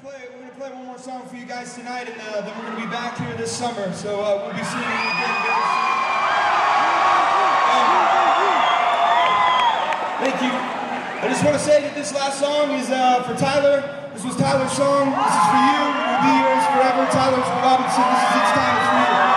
We're gonna play one more song for you guys tonight, and then we're gonna be back here this summer. So we'll be seeing you again very soon. Thank you. I just want to say that this last song is for Tyler. This was Tyler's song. This is for you. We'll be yours forever. Tyler Robinson. This is It's Time. It's for you.